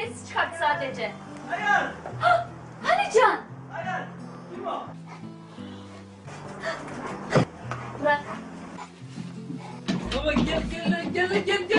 sesi çıkart sadece. Hayır. Hani Can? Hayır. Kim o? Bırak. Baba gel gel lan gel gel gel.